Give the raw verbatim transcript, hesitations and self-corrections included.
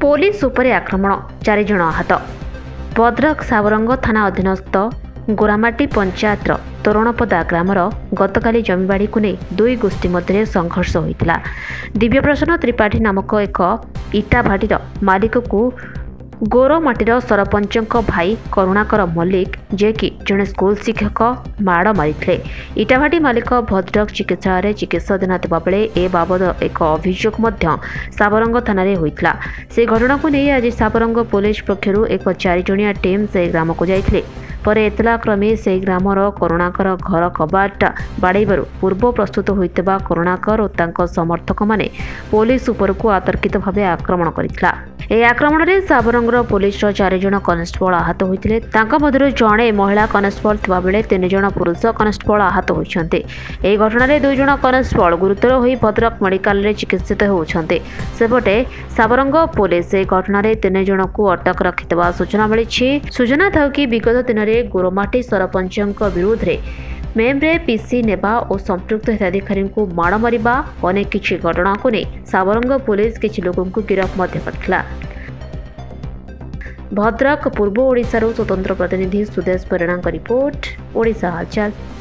Police उपरे आक्रमण चार जण आहत। भद्रक सावरंग थाना अधीनस्थ गोरामाटी पंचायतर तोरणपदा ग्रामर गतकाली जमीबाड़ी को नहीं दुई गोष्ठी मध्य संघर्ष होता। दिव्यप्रसन्न त्रिपाठी नामक एक इटा भाटीर मालिक को गोरमाटीर सरपंच भाई करुणाकर मल्लिक जे कि जड़े स्कूल शिक्षक माड़ मारी। इटाभाटी मालिक भद्रक चिकित्सालय चिकित्साधीन थिबा बेले ए बाबद एक अभियोग सावरंग थाना होता। से घटना को नहीं आज सावरंग पुलिस पक्षर एक चार जणिया टीम से ग्राम को जाइथिले। पर एतला क्रमे से ग्रामर करुणाकर घर कबाट बाड़ाइबारु पूर्व प्रस्तुत होइतबा करुणाकर और तांको समर्थक माने पुलिस उपरकू आतर्कित भावे आक्रमण करितला। ए आक्रमण में सावरंगर पुलिस चार जण कनेस्टेबल आहत होते। मध्य जड़े महिला कनेस्टेबल थिबा बेले तीन जण पुरुष कनेस्टेबल आहत होइछन्ते। ए घटना में दुई जण कनेस्टेबल गुरुतर होई भद्रक मेडिकल रे चिकित्सित होउछन्ते। सेपटे सावरंग पुलिस ए घटना में तीन जण को अटक रखितबा सूचना मिली। सूचना था कि विगत दिन में गोरमाटी सरपंच विरोध में मेम्रे पीसी नेबा और संपृक्त हिताधिकारी को माड़ मारिबा अनेक किछि घटना को नहीं सावरंग पुलिस किछि लोगों को गिरफ्त मध्य करथिला। भद्रक पूर्व ओडिशारू स्वतंत्र प्रतिनिधि सुदेश परिणाम का रिपोर्ट ओडिशा हालचाल।